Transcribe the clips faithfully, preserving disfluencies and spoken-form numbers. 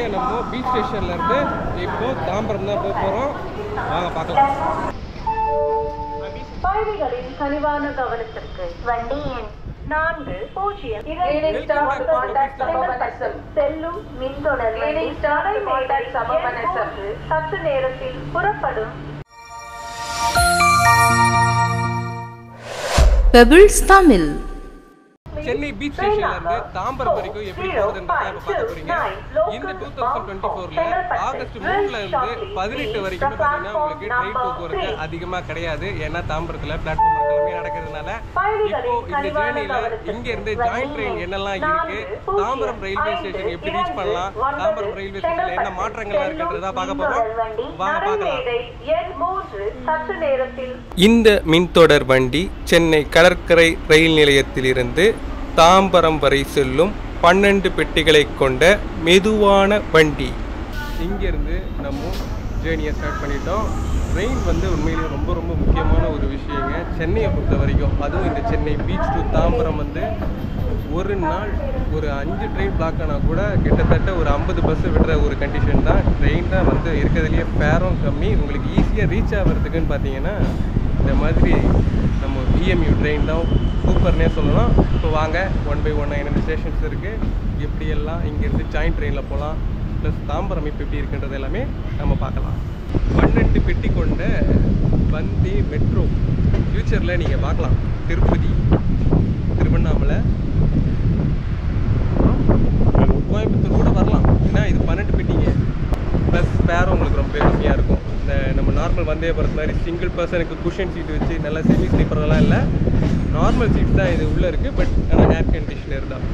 வழியாக நம்ம பீச் ஸ்டேஷன்லேருந்து இப்போ தாம்பரம் தான் போக போகிறோம். வாங்க பார்க்கலாம். பயணிகளின் கனிவான கவனத்திற்கு வண்டி எண் நான்கு பூஜ்ஜியம் செல்லும் மின்தொடர் சற்று நேரத்தில் புறப்படும். பெபிள்ஸ் தமிழ். சென்னை பீச் ஸ்டேஷன்ல இருந்து தாம்பரம் வரைக்கும் எப்படி போகுதுன்றதை இப்ப பார்க்க போறீங்க. இந்த டூ தௌசண்ட் டுவெண்ட்டி ஃபோர்ல ஆகஸ்ட் மூணுல இருந்து பதினெட்டு வரைக்கும் பாத்தீங்கன்னா உங்களுக்கு ட்ரெயின் போக்குவரத்து அதிகமா கிடையாது. ஏன்னா தாம்பரத்துல பிளாட்ஃபார்ம் எல்லாமே நடக்கிறதுனால இப்போ இந்த ஜேர்னில இங்க இருந்து ஜாயிண்ட் ட்ரெயின் என்னெல்லாம் இருக்கு, தாம்பரம் ரயில்வே ஸ்டேஷன் எப்படி ரீச் பண்ணலாம், தாம்பரம் ரயில்வே ஸ்டேஷன்ல என்ன மாற்றங்கள்லாம் இருக்குன்றதா பார்க்க போறோம். வாங்க பார்க்கலாம். இந்த மின்தொடர் வண்டி சென்னை கடற்கரை ரயில் நிலையத்திலிருந்து தாம்பரம் வரை செல்லும் பன்னெண்டு பெட்டிகளை கொண்ட மெதுவான வண்டி. இங்கேருந்து நம்ம ஜேர்னியை ஸ்டார்ட் பண்ணிட்டோம். ட்ரெயின் வந்து உண்மையிலேயே ரொம்ப ரொம்ப முக்கியமான ஒரு விஷயங்க சென்னையை பொறுத்த வரைக்கும். அதுவும் இந்த சென்னை பீச் டு தாம்பரம் வந்து ஒரு நாள் ஒரு அஞ்சு ட்ரெயின் பிளாக் ஆனால் கூட கிட்டத்தட்ட ஒரு ஐம்பது பஸ்ஸு விடுற ஒரு கண்டிஷன் தான். ட்ரெயின் தான் வந்து இருக்கிறதுலையே ஃபேரும் கம்மி. உங்களுக்கு ஈஸியாக ரீச் ஆகிறதுக்குன்னு பார்த்தீங்கன்னா இந்த மாதிரி நம்ம பிஎம்யூ ட்ரெயின் தான் சூப்பர்னே சொல்லலாம். இப்போ வாங்க ஒன் பை ஒன்னாக என்னென்ன ஸ்டேஷன்ஸ் இருக்குது, எப்படியெல்லாம் இங்கேருந்து ஜாயிண்ட் ட்ரெயினில் போகலாம், ப்ளஸ் தாம்பரம் இப்போ எப்படி இருக்குன்றது எல்லாமே நம்ம பார்க்கலாம். பன்னெண்டு பெட்டி கொண்ட வந்தே மெட்ரோ ஃப்யூச்சரில் நீங்கள் பார்க்கலாம். திருப்பதி, திருவண்ணாமலை, கோயம்புத்தூர் கூட வரலாம். ஏன்னா இது பன்னெண்டு பெட்டிங்க, ப்ளஸ் ஃபேரும் உங்களுக்கு ரொம்ப கம்மியாக இருக்கும். இந்த நம்ம நார்மல் வந்தே பாரத் மாதிரி சிங்கிள் பர்சனுக்கு குஷன் சீட் வச்சு நல்லா செமி ஸ்லீப்பர்லாம் இல்லை, நார்மல் சீட் தான் இது உள்ளே இருக்குது. பட் ஆனால் ஏர் கண்டிஷனர் தான்.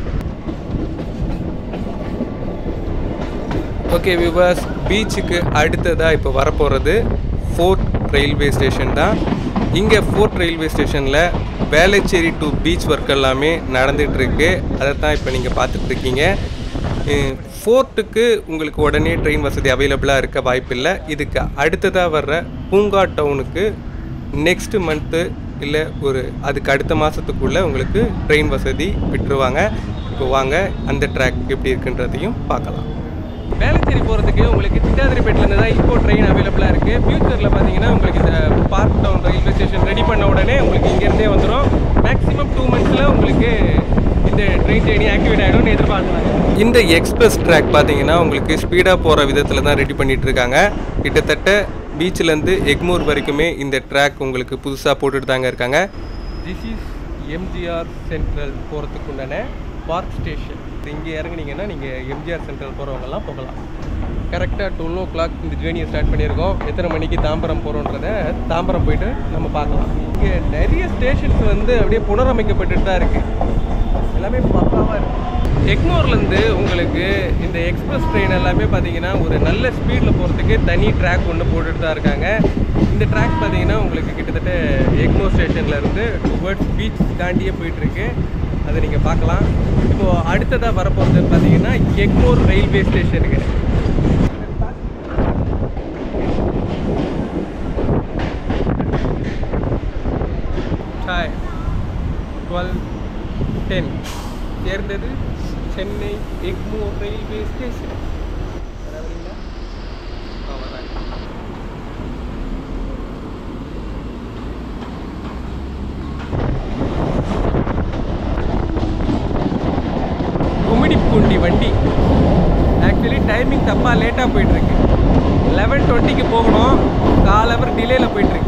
ஓகே வியூவர்ஸ், பீச்சுக்கு அடுத்ததாக இப்போ வரப்போகிறது ஃபோர்ட் ரயில்வே ஸ்டேஷன் தான். இங்கே ஃபோர்ட் ரயில்வே ஸ்டேஷனில் வேளச்சேரி டு பீச் ஒர்க் எல்லாமே நடந்துகிட்ருக்கு. அதை தான் இப்போ நீங்கள் பார்த்துட்ருக்கீங்க. ஃபோர்ட்டுக்கு உங்களுக்கு உடனே ட்ரெயின் வசதி அவைலபிளாக இருக்க வாய்ப்பில்லை. இதுக்கு அடுத்ததாக வர்ற பூங்கா டவுனுக்கு நெக்ஸ்ட்டு மந்த்து இல்லை ஒரு அதுக்கு அடுத்த மாதத்துக்குள்ளே உங்களுக்கு ட்ரெயின் வசதி விட்டுருவாங்க. இப்போ வாங்க அந்த ட்ராக் எப்படி இருக்குன்றதையும் பார்க்கலாம். வேளச்சேரி போகிறதுக்கு உங்களுக்கு சித்தாதிரிப்பேட்டிலேருந்து தான் இப்போ ட்ரெயின் அவைலபிளாக இருக்குது. ஃப்யூச்சரில் பார்த்தீங்கன்னா உங்களுக்கு இந்த Park Town railway station ready பண்ண உடனே உங்களுக்கு இங்கேருந்தே வந்துடும். மேக்ஸிமம் டூ மந்த்ஸில் உங்களுக்கு இந்த ட்ரெயின் ஜேர்னி ஆக்டிவேட் ஆகிடும்னு எதிர்பார்க்கலாம். இந்த எக்ஸ்பிரஸ் ட்ராக் பார்த்தீங்கன்னா உங்களுக்கு ஸ்பீடாக போகிற விதத்தில் தான் ரெடி பண்ணிகிட்டு இருக்காங்க. கிட்டத்தட்ட பீச்சிலேருந்து எக்மூர் வரைக்குமே இந்த ட்ராக் உங்களுக்கு புதுசாக போட்டுட்டு தாங்க இருக்காங்க. திஸ் இஸ் எம்ஜிஆர் சென்ட்ரல் போகிறதுக்கு உண்டான பார்க் ஸ்டேஷன். இங்கே இறங்குனீங்கன்னா நீங்கள் எம்ஜிஆர் சென்ட்ரல் போகிறவங்கலாம் போகலாம். கரெக்டாக டுவெல் ஓ கிளாக் இந்த ஜேர்னியை ஸ்டார்ட் பண்ணியிருக்கோம். எத்தனை மணிக்கு தாம்பரம் போகிறோன்றதை தாம்பரம் போயிட்டு நம்ம பார்க்கலாம். இங்கே நிறைய ஸ்டேஷன்ஸ் வந்து அப்படியே புனரமைக்கப்பட்டுட்டு தான் இருக்குது. எல்லாமே பக்காவாக இருக்குது. எக்மோர்லேருந்து உங்களுக்கு இந்த எக்ஸ்பிரஸ் ட்ரெயின் எல்லாமே பார்த்தீங்கன்னா ஒரு நல்ல ஸ்பீடில் போகிறதுக்கு தனி ட்ராக் ஒன்று போட்டுட்டு தான் இருக்காங்க. இந்த ட்ராக் பார்த்தீங்கன்னா உங்களுக்கு கிட்டத்தட்ட எக்மோர் ஸ்டேஷன்லேருந்து டுவர்ட்ஸ் பீச் தாண்டியே போயிட்டுருக்கு. அதை நீங்கள் பார்க்கலாம். இப்போது அடுத்ததாக வரப்போகிறதுன்னு பார்த்தீங்கன்னா எக்மோர் ரயில்வே ஸ்டேஷனுக்கு. ஹாய் டுவெல் டென் சேர்ந்தது சென்னை எக்மோர் ரயில்வே ஸ்டேஷன். கும்மிடிப்பூண்டி வண்டி ஆக்சுவலி டைமிங் தப்பாக லேட்டாக போயிட்டுருக்கு. லெவன் டுவெண்ட்டிக்கு போகணும், கால் ஹவர் டிலேயில் போயிட்டுருக்கு.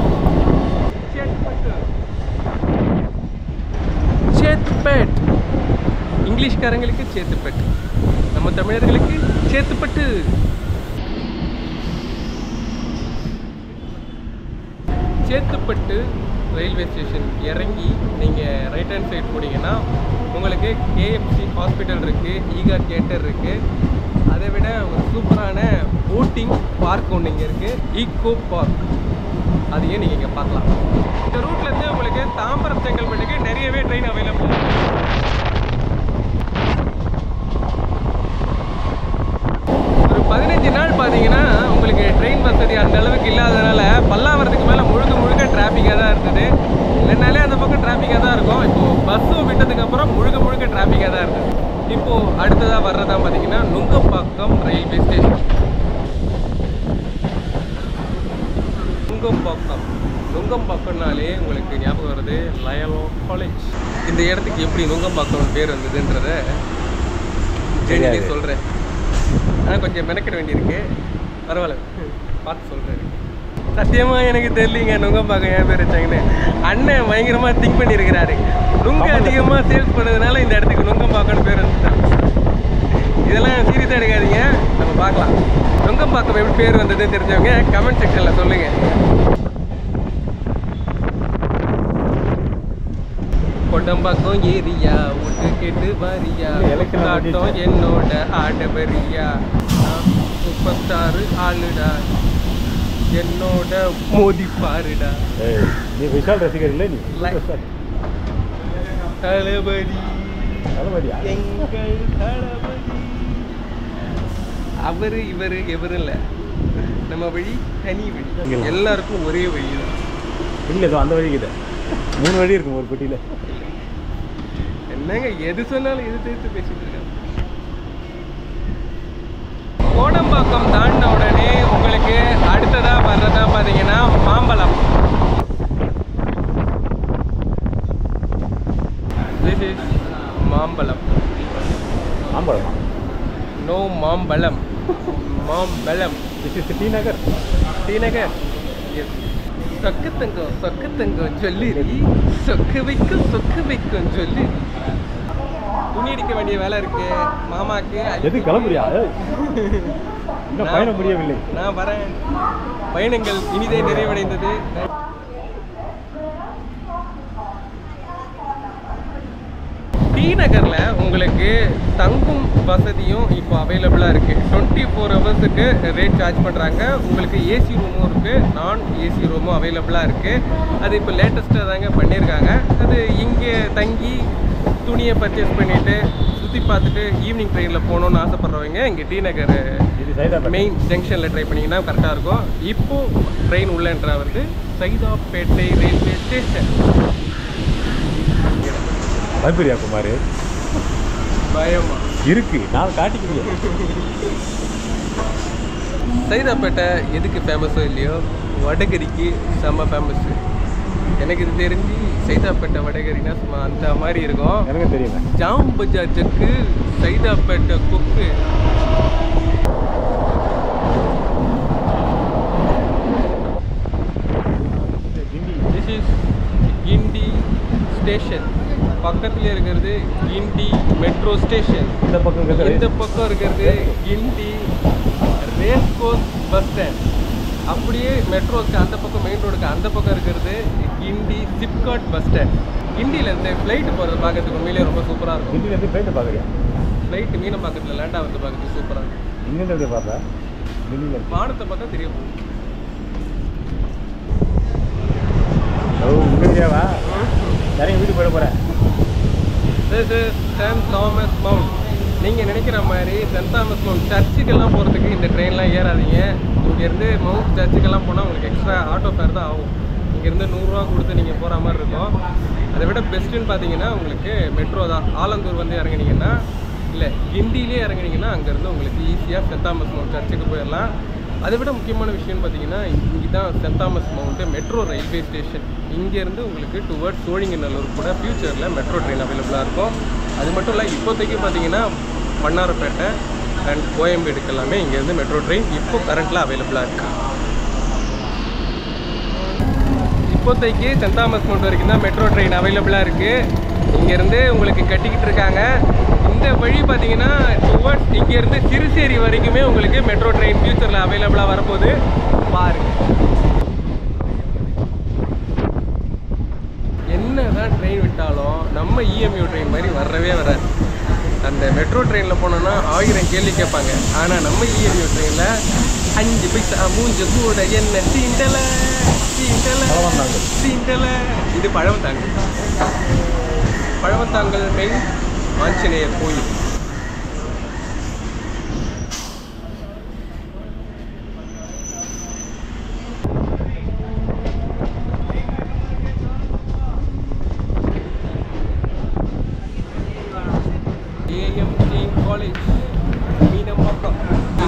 சேத்துப்பேட், இங்கிலீஷ்காரங்களுக்கு சேத்துப்பேட், நம்ம தமிழர்களுக்கு சேத்துப்பட்டு. சேத்துப்பட்டு ரயில்வே ஸ்டேஷன் இறங்கி நீங்கள் ரைட் ஹேண்ட் சைட் போனீங்கன்னா உங்களுக்கு கேஎஃப்சி ஹாஸ்பிட்டல் இருக்குது, ஈகா தியேட்டர் இருக்குது. அதை விட ஒரு சூப்பரான போட்டிங் பார்க் ஒன்று இங்கே இருக்குது, ஈகோ பார்க். அதையும் நீங்கள் இங்கே பார்க்கலாம். இந்த ரூட்லேருந்து உங்களுக்கு தாம்பரம் செங்கல்பட்டுக்கு நிறையவே ட்ரெயின் அவைலபிள். ஒரு பதினஞ்சு நாள் பார்த்தீங்கன்னா உங்களுக்கு ட்ரெயின் வசதி அந்த அளவுக்கு இல்லாததுனால பல்லாவரத்துக்கு மேலே முழுக்க முழுக்க டிராஃபிக்காக தான் இருந்தது. இல்லைனாலே அந்த பக்கம் டிராஃபிக்காக தான் இருக்கும். இப்போது பஸ்ஸும் விட்டதுக்கப்புறம் முழுக்க முழுக்க டிராஃபிக்காக தான் இருந்தது. இப்போது அடுத்ததாக வர்றதா பார்த்தீங்கன்னா நுங்கப்பாக்கம் ரயில்வே ஸ்டேஷன். நுங்கம்பாக்கம். நுங்கம்பாக்கம்னாலே உங்களுக்கு ஞாபகம் வருது லயலோ காலேஜ். இந்த இடத்துக்கு எப்படி நுங்கம்பாக்கம் பேர் வந்ததுன்றத ஜெனிலே சொல்கிறேன். ஆனால் கொஞ்சம் மெனக்கிட வேண்டியிருக்கு. பரவாயில்ல, பார்த்து சொல்கிறேன். சத்தியமாக எனக்கு தெரியலிங்க நுங்கம்பாக்கம் ஏன் பேர் வச்சாங்கன்னு. அண்ணன் பயங்கரமாக திங்க் பண்ணியிருக்கிறாரு. நுங்கு அதிகமாக சேல்ஸ் பண்ணதுனால இந்த இடத்துக்கு நுங்கம்பாக்கம்னு பேர் வந்துட்டாங்க. இதெல்லாம் சீரியஸாக எடுக்காதீங்க, நம்ம பார்க்கலாம். நுங்கம்பாக்கம் எப்படி பேர் வந்ததுன்னு தெரிஞ்சவங்க கமெண்ட் செக்ஷனில் சொல்லுங்கள். கொடம்பாக்கம் ஏரியா விட்டு கேட்டு வாரியா காட்டம் என்னோட ஆடவரியா சூப்பர் ஸ்டாரு ஆளுடா என்னோட மோதி பாருடா. நீ விஷால் ரசிகர் இல்லை நீ? தளபதி தளபதியா? எங்கள் தளபதி. அவரு இவரு எவரும் இல்லை, நம்ம வழி தனி வழி, எல்லாருக்கும் ஒரே வழி தான். இல்லை அந்த வழிக்கு தான் மூணு வழி இருக்கும் ஒரு பெட்டியில். என்னங்க எது சொன்னாலும் எது சேர்த்து பேசிட்டு இருக்காங்க. கோடம்பாக்கம் தாண்டின உடனே உங்களுக்கு அடுத்ததா வர்றதா பார்த்தீங்கன்னா மாம்பழம். This is மாம்பழம். மாம்பழமா? No Mambalam, Mambalam. This is T Nagar. T Nagar. சொக்கு தங்கம் சொக்கு தங்கம் சொல்லிரி, சொக்கு வைக்கும் சொக்கு வைக்கும் சொல்லி. துணி அடிக்க வேண்டிய வேலை இருக்கு மாமாக்கு. எது கிளம்புறியா? இன்னும் பயணம் முடியவில்லை. நான் வரேன். பயணங்கள் இனிதே நிறைவடைந்தது. டி நகர்ல உங்களுக்கு தங்கும் வசதியும் இப்போ அவைலபிளாக இருக்குது. டுவெண்ட்டி ஃபோர் ஹவர்ஸுக்கு ரேட் சார்ஜ் பண்ணுறாங்க. உங்களுக்கு ஏசி ரூமும் இருக்குது, நான் ஏசி ரூமும் அவைலபிளாக இருக்குது. அது இப்போ லேட்டஸ்ட்டாக தாங்க பண்ணியிருக்காங்க. அது இங்கே தங்கி துணியை பர்ச்சேஸ் பண்ணிவிட்டு சுற்றி பார்த்துட்டு ஈவினிங் ட்ரெயினில் போகணுன்னு ஆசைப்பட்றவங்க இங்கே டி நகர் மெயின் ஜங்ஷனில் ட்ரை பண்ணிங்கன்னா கரெக்டாக இருக்கும். இப்போது ட்ரெயின் உள்ளேன்றா வந்து சைதாப்பேட்டை ரயில்வே ஸ்டேஷன். பயப்பரியா குமார்? பயமா இருக்கு, நான் காட்டிக்கிறேன். சைதாப்பேட்டை எதுக்கு ஃபேமஸோ இல்லையோ, வடகரிக்கு செம்ம ஃபேமஸ்ஸு. எனக்கு இது தெரிஞ்சு சைதாப்பேட்டை வடகரினா சும்மா அந்த மாதிரி இருக்கும். எனக்கு தெரியுங்க. ஜாம் பஜார் ஜக்கு, சைதாப்பேட்டை கொக்கு. This is Guindy station. பக்கத்துல இருக்கிறது கிண்டி மெட்ரோ ஸ்டேஷன். இந்த பக்கம் இந்த பக்கம் இருக்கிறது Guindy race course bus stand. அப்படியே மெட்ரோக்கு அந்த பக்கம் மெயின் ரோடுக்கு அந்த பக்கம் இருக்கிறது கிண்டி சிப்காட் பஸ் ஸ்டாண்ட். கிண்டியில் இருந்து ஃப்ளைட்டு போகிறது பார்க்கறதுக்கு உண்மையிலேயே ரொம்ப சூப்பராக இருக்கும். கிண்டிலேருந்து ஃப்ளைட்டு பார்க்குறியா? ஃப்ளைட்டு மீனை பார்க்கறதுல லேண்டாக வந்து பார்க்கறதுக்கு சூப்பராக இருக்கும். இங்கேருந்து பார்த்தா கிண்டியில் வானத்தை பார்த்தா தெரிய போகும். ஓ இங்கேயாவா? யாரையும் வீட்டுக்கு போயிட போகிறேன். This is Saint Thomas Mount. நீங்கள் நினைக்கிற மாதிரி சென்ட் தாமஸ் மவுண்ட் சர்ச்சுக்கெல்லாம் போகிறதுக்கு இந்த ட்ரெயின்லாம் ஏறாதீங்க. இங்கேருந்து மவுண்ட் சர்ச்சுக்கெல்லாம் போனால் உங்களுக்கு எக்ஸ்ட்ரா ஆட்டோ ஃபேர் தான் ஆகும். இங்கேருந்து நூறுரூவா கொடுத்து நீங்கள் போகிற மாதிரி இருக்கும். அதை விட பெஸ்ட்டுன்னு பார்த்தீங்கன்னா உங்களுக்கு மெட்ரோ தான். ஆலந்தூர் வந்து இறங்குனீங்கன்னா இல்லை கிண்டியிலே இறங்குனீங்கன்னா அங்கேருந்து உங்களுக்கு ஈஸியாக சென்ட் தாமஸ் மவுண்ட் சர்ச்சுக்கு போயிடலாம். அதை விட முக்கியமான விஷயம்னு பார்த்தீங்கன்னா இங்கே தான் Saint Thomas Mount metro railway station. இங்கேருந்து உங்களுக்கு டுவர்ட்ஸ் சோழிங்கநல்லூர் கூட ஃப்யூச்சரில் மெட்ரோ ட்ரெயின் அவைலபிளாக இருக்கும். அது மட்டும் இல்லை, இப்போதைக்கு பார்த்தீங்கன்னா பன்னாரப்பேட்டை அண்ட் கோயம்பேடுக்கு எல்லாமே இங்கேருந்து மெட்ரோ ட்ரெயின் இப்போ கரண்ட்டில் அவைலபிளாக இருக்குது. இப்போதைக்கு சென்ட் தாமஸ் மவுண்ட் வரைக்கும் தான் மெட்ரோ ட்ரெயின் அவைலபிளாக இருக்குது. இங்கேருந்து உங்களுக்கு கட்டிக்கிட்டு இருக்காங்க. இந்த வழி பார்த்தீங்கன்னா டுவர்ட்ஸ் இங்கேருந்து சிறுசேரி வரைக்குமே உங்களுக்கு மெட்ரோ ட்ரெயின் ஃபியூச்சரில் அவைலபிளாக வரப்போகுது. பாருங்க, என்ன தான் ட்ரெயின் விட்டாலும் நம்ம இஎம்யூ ட்ரெயின் மாதிரி வரவே வராது. அந்த மெட்ரோ ட்ரெயினில் போனோன்னா ஆயிரம் கேள்வி கேட்பாங்க. ஆனால் நம்ம இஎம்யூ ட்ரெயினில் அஞ்சு பைசா மூஞ்ச கூட என்ன சீண்டலை சீண்டலை சீண்டலை. இது பழவந்தாங்கல். பழவந்தாங்கல் மெயின் ஆஞ்சநேயர் கோயில். AMC college Meenambakkam.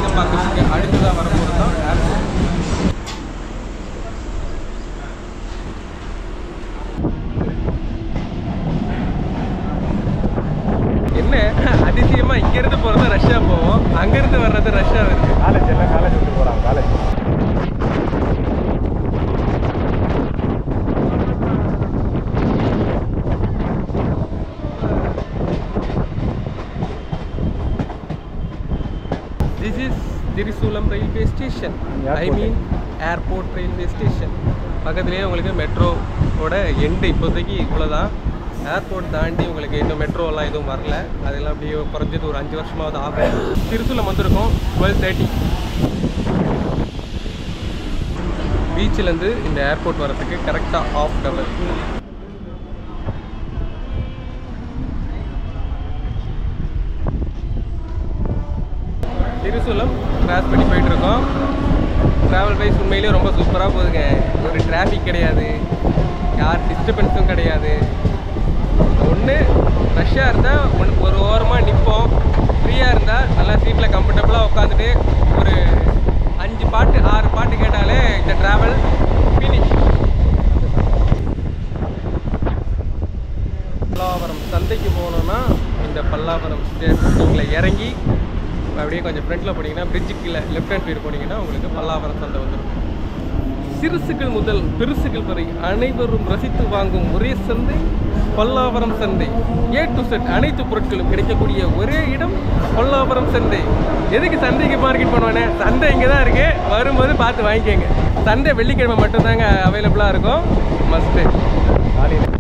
Railway station, I mean airport railway station. பக்கத்துலேயே உங்களுக்கு மெட்ரோவோட எண்டு இப்போதைக்கு இவ்வளோதான். ஏர்போர்ட் தாண்டி உங்களுக்கு இன்னும் மெட்ரோலாம் எதுவும் வரல. அதெல்லாம் அப்படியே குறைஞ்சது ஒரு அஞ்சு வருஷமாவது ஆகும். திருசூலம் வந்திருக்கோம் டுவெல் தேர்ட்டி. பீச்சிலேருந்து இந்த ஏர்போர்ட் வரதுக்கு கரெக்டாக ஆஃப் ஹவர். திருசூலம் கிராஸ் பண்ணி போயிட்டுருக்கோம். ட்ராவல் வைஸ் உண்மையிலேயே ரொம்ப சூப்பராக போகுதுங்க. ஒரு டிராஃபிக் கிடையாது, யார் டிஸ்டர்பன்ஸும் கிடையாது. ஒன்று ரஷ்ஷாக இருந்தால் ஒன்று ஒரு ஓரமாக நிற்போம், ஃப்ரீயாக இருந்தால் நல்லா சீட்டில் கம்ஃபர்டபுளாக உட்காந்துட்டு ஒரு அஞ்சு பாட்டு ஆறு பாட்டு கேட்டாலே இந்த ட்ராவல் ஃபினிஷ். பல்லாவரம் சந்தைக்கு போகணுன்னா இந்த பல்லாவரம் ஸ்டேஷனில் இறங்கி அப்படியே கொஞ்சம் ஃப்ரண்ட்டில் போனீங்கன்னா பிரிட்ஜுக்கு இல்லை லெஃப்ட் ஹேண்ட் சைடு போனீங்கன்னா உங்களுக்கு பல்லாவரம் சந்தை வந்துடும். சிறுசுகள் முதல் பெருசுகள் வரை அனைவரும் ரசித்து வாங்கும் ஒரே சந்தை பல்லாவரம் சந்தை. ஏ டு செட் அனைத்து பொருட்களும் கிடைக்கக்கூடிய ஒரே இடம் பல்லாவரம் சந்தை. எதுக்கு சந்தைக்கு மார்க்கெட் பண்ணுவானே, சந்தை இங்கே தான் இருக்குது, வரும்போது பார்த்து வாங்கிக்கோங்க. சந்தை வெள்ளிக்கிழமை மட்டும்தாங்க அவைலபிளாக இருக்கும். மஸ்ட்டு காலையில்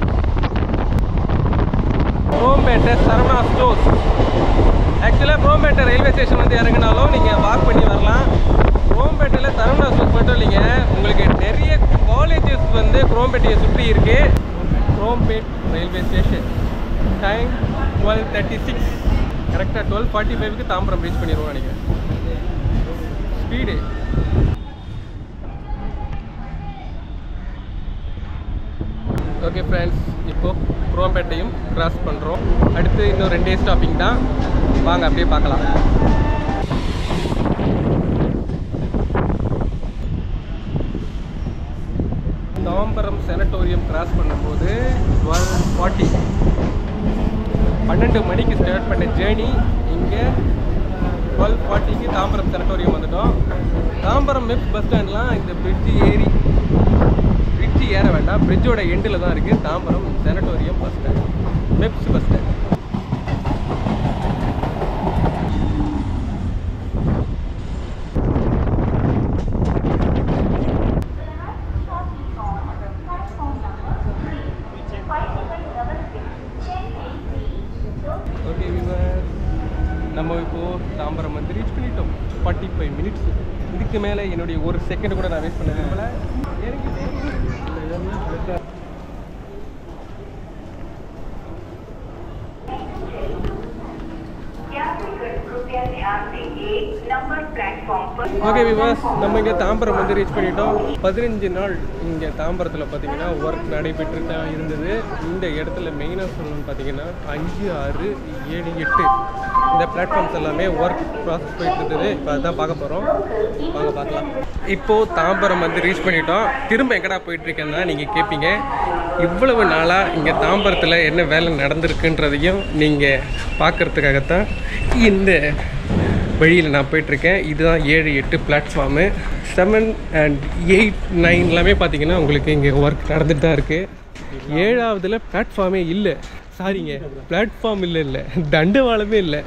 குரோம்பேட்டை சரவணா ஸ்டோர்ஸ். ஆக்சுவலாக குரோம்பேட்டை ரயில்வே ஸ்டேஷன் வந்து இறங்கினாலும் நீங்கள் வாக் பண்ணி வரலாம். குரோம்பேட்டையில் சரவணா ஸ்டோர்ஸ் மட்டும் இல்லைங்க, உங்களுக்கு நிறைய காலேஜஸ் வந்து குரோம்பேட்டையை சுற்றி இருக்குது. Chromepet railway station time twelve thirty six. கரெக்டாக டுவெல் ஃபார்ட்டி ஃபைவ்க்கு தாம்பரம் ரீச் பண்ணிடுவோம் நினைக்கிறேன். ஸ்பீடு ஓகே ஃப்ரெண்ட்ஸ், இப்போது குரோம்பேட்டையும் கிராஸ் பண்ணுறோம். அடுத்து இன்னும் ரெண்டே ஸ்டாப்பிங் தான், வாங்க அப்படியே பார்க்கலாம். தாம்பரம் செனட்டோரியம் கிராஸ் பண்ணும்போது டுவெல் ஃபார்ட்டி பன்னெண்டு மணிக்கு ஸ்டார்ட் பண்ண ஜேர்னி இங்கே டுவெல் ஃபார்ட்டிக்கு தாம்பரம் செனட்டோரியம் வந்துட்டோம். தாம்பரம் மெப்ஸ் பஸ் ஸ்டாண்ட்லாம் இந்த பிரிட்ஜு ஏறி பிரிட்ஜு ஏற வேண்டாம், பிரிட்ஜோட எண்டில் தான் இருக்குது Tambaram sanatorium bus stand, MEPZ bus stand. Okay viewer, நம்ம இப்போது தாம்பரம் வந்து ரீச் பண்ணிட்டோம். Forty five minutes. இதுக்கு மேலே என்னுடைய ஒரு செகண்ட் கூட நான் வேஸ்ட் பண்ண விரும்பல. ஓகே விவாஸ், நம்ம இங்கே தாம்பரம் வந்து ரீச் பண்ணிட்டோம். பதினஞ்சு நாள் இங்கே தாம்பரத்தில் பார்த்தீங்கன்னா ஒர்க் நடைபெற்று தான் இருந்தது. இந்த இடத்துல மெயினாக சொல்லணும்னு பார்த்தீங்கன்னா அஞ்சு ஆறு ஏழு எட்டு இந்த பிளாட்ஃபார்ம்ஸ் எல்லாமே ஒர்க் ப்ராசஸ் போயிட்டு இருந்தது. இப்போ அதுதான் பார்க்க போகிறோம், வாங்க பார்க்கலாம். இப்போது தாம்பரம் வந்து ரீச் பண்ணிட்டோம். திரும்ப எங்கடா போயிட்டுருக்கேன்னா நீங்கள் கேட்பீங்க. இவ்வளவு நாளாக இங்கே தாம்பரத்தில் என்ன வேலை நடந்திருக்குன்றதையும் நீங்கள் பார்க்குறதுக்காகத்தான் இந்த வழியில் நான் போயிட்டுருக்கேன். இதுதான் ஏழு எட்டு platform. Seven and eight nine எல்லாமே பார்த்தீங்கன்னா உங்களுக்கு இங்கே ஒர்க் நடந்துட்டு தான் இருக்குது. ஏழாவதுல பிளாட்ஃபார்மே இல்லை, சாரிங்க பிளாட்ஃபார்ம் இல்லை இல்லை தண்டவாளமே இல்லை.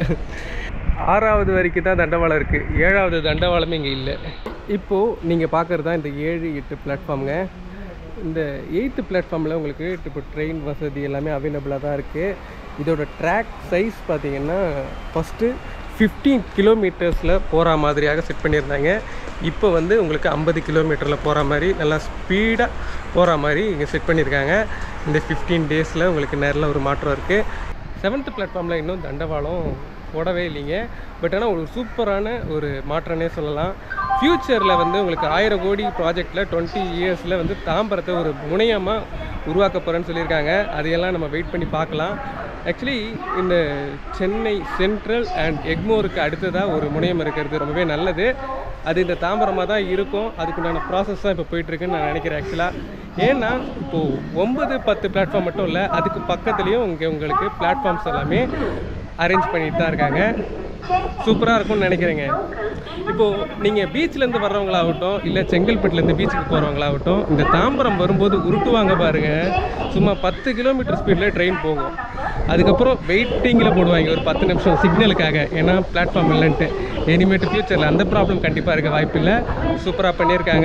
ஆறாவது வரைக்கும் தான் தண்டவாளம் இருக்குது, ஏழாவது தண்டவாளமே இங்கே இல்லை. இப்போது நீங்கள் பார்க்குறது தான் இந்த ஏழு எட்டு பிளாட்ஃபார்முங்க. இந்த எயித்து பிளாட்ஃபார்மில் உங்களுக்கு இப்போ ட்ரெயின் வசதி எல்லாமே அவைலபிளாக தான் இருக்குது. இதோட ட்ராக் சைஸ் பார்த்திங்கன்னா ஃபஸ்ட்டு ஃபிஃப்டீன் கிலோமீட்டர்ஸில் போகிற மாதிரியாக செட் பண்ணியிருந்தாங்க. இப்போ வந்து உங்களுக்கு ஐம்பது கிலோமீட்டரில் போகிற மாதிரி நல்லா ஸ்பீடாக போகிற மாதிரி இங்கே செட் பண்ணியிருக்காங்க. இந்த ஃபிஃப்டீன் டேஸில் உங்களுக்கு நேரில் ஒரு மாற்றம் இருக்குது. செவன்த்து பிளாட்ஃபார்மில் இன்னும் தண்டவாளம் போடவே இல்லைங்க. பட் ஆனால் ஒரு சூப்பரான ஒரு மாற்றம்னே சொல்லலாம். ஃப்யூச்சரில் வந்து உங்களுக்கு ஆயிரம் கோடி ப்ராஜெக்டில் டுவெண்ட்டி இயர்ஸில் வந்து தாம்பரத்தை ஒரு முனையமாக உருவாக்க போகிறேன்னு சொல்லியிருக்காங்க. அதையெல்லாம் நம்ம வெயிட் பண்ணி பார்க்கலாம். ஆக்சுவலி இந்த சென்னை சென்ட்ரல் அண்ட் எக்மோருக்கு அடுத்ததாக ஒரு முனையம் இருக்கிறது ரொம்பவே நல்லது. அது இந்த தாம்பரமாக தான் இருக்கும். அதுக்குண்டான ப்ராசஸ் தான் இப்போ போயிட்டுருக்குன்னு நான் நினைக்கிறேன் ஆக்சுவலாக. ஏன்னா இப்போது ஒம்பது பத்து பிளாட்ஃபார்ம் மட்டும் இல்லை, அதுக்கு பக்கத்துலேயும் இங்கே உங்களுக்கு பிளாட்ஃபார்ம்ஸ் எல்லாமே அரேஞ்ச் பண்ணிட்டு தான் இருக்காங்க. சூப்பராக இருக்கும்னு நினைக்கிறேங்க. இப்போது நீங்கள் பீச்சிலேருந்து வர்றவங்களாகட்டும் இல்லை செங்கல்பட்டுலேருந்து பீச்சுக்கு போகிறவங்களாகட்டும் இந்த தாம்பரம் வரும்போது உருட்டுவாங்க பாருங்கள். சும்மா பத்து கிலோமீட்டர் ஸ்பீடில் ட்ரெயின் போகும். அதுக்கப்புறம் வெயிட்டிங்கில் போடுவாங்க ஒரு பத்து நிமிஷம் சிக்னலுக்காக, ஏன்னா பிளாட்ஃபார்ம் இல்லைன்ட்டு. இனிமேட்டு ஃப்யூச்சரில் அந்த ப்ராப்ளம் கண்டிப்பாக இருக்க வாய்ப்பில்லை. சூப்பராக பண்ணியிருக்காங்க.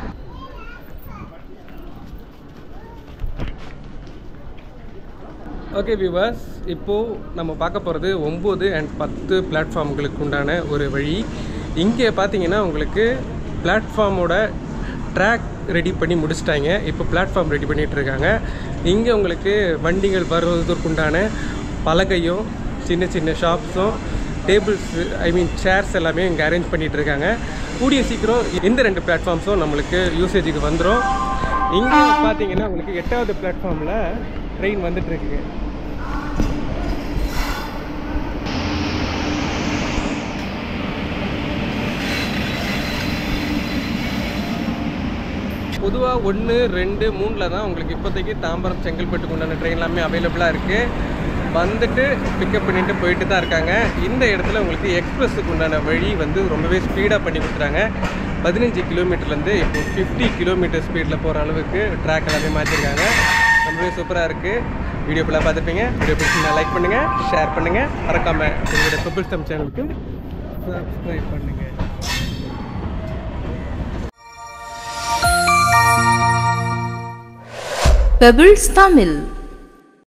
ஓகே வியூவர்ஸ், இப்போது நம்ம பார்க்க போகிறது ஒம்பது அண்ட் பத்து பிளாட்ஃபார்ம்களுக்கு உண்டான ஒரு வழி. இங்கே பார்த்தீங்கன்னா உங்களுக்கு பிளாட்ஃபார்மோட ட்ராக் ரெடி பண்ணி முடிச்சிட்டாங்க. இப்போ பிளாட்ஃபார்ம் ரெடி பண்ணிகிட்டு இருக்காங்க. இங்கே உங்களுக்கு வண்டிகள் வருவதற்குண்டான பலகையும் சின்ன சின்ன ஷாப்ஸும் டேபிள்ஸ் ஐ மீன் சேர்ஸ் எல்லாமே இங்கே அரேஞ்ச் பண்ணிகிட்டு இருக்காங்க. கூடிய சீக்கிரம் இந்த ரெண்டு பிளாட்ஃபார்ம்ஸும் நம்மளுக்கு யூசேஜுக்கு வந்துடும். இங்கே பார்த்தீங்கன்னா உங்களுக்கு எட்டாவது பிளாட்ஃபார்மில் ட்ரெயின் வந்துட்டுருக்கு. பொதுவாக ஒன்று ரெண்டு மூணில் தான் உங்களுக்கு இப்போதைக்கு தாம்பரம் செங்கல்பட்டுக்கு உண்டான ட்ரெயின் எல்லாமே அவைலபிளாக இருக்குது. வந்துட்டு பிக்கப் பண்ணிட்டு போயிட்டு தான் இருக்காங்க. இந்த இடத்துல உங்களுக்கு எக்ஸ்பிரஸுக்கு உண்டான வழி வந்து ரொம்பவே ஸ்பீடாக பண்ணி கொடுத்துறாங்க. பதினஞ்சு கிலோமீட்டர்லேருந்து இப்போ ஃபிஃப்டி கிலோமீட்டர் ஸ்பீடில் போகிற அளவுக்கு ட்ராக் எல்லாமே மாற்றிருக்காங்க. ரொம்பவே சூப்பராக இருக்குது. வீடியோ ஃபுல்லாக பார்த்துருப்பீங்க. வீடியோ பிடிச்சிங்கன்னா லைக் பண்ணுங்கள், ஷேர் பண்ணுங்கள், மறக்காமல் எங்களோட பெபிள்ஸ் தமிழ் சேனலுக்கு சப்ஸ்கிரைப் பண்ணுங்கள். பெபிள்ஸ் தமிழ்.